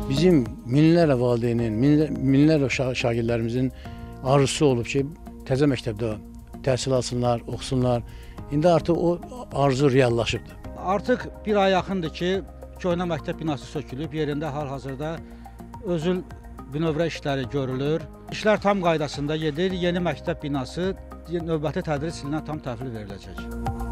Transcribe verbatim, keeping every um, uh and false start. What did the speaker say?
Bizim minlərlə valideynin, minlərlə şagirdlərimizin arzusu olub ki, təzə məktəbdə təhsil alsınlar, oxusunlar. İndi artıq o arzu reallaşıbdır. Artıq bir ay yaxındır ki, köhnə məktəb binası sökülüb, yerində hal-hazırda özül bünövrə işləri görülür. İşlər tam qaydasında gedir, yeni məktəb binası növbəti tədris ilinə tam təhvil veriləcək.